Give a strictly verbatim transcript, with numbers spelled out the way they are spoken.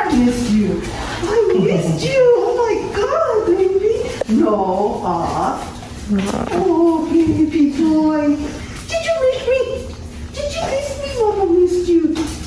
I missed you. I missed you. Oh my God, baby. No, ah. Oh, baby boy. Did you miss me? Did you miss me? Mama missed you.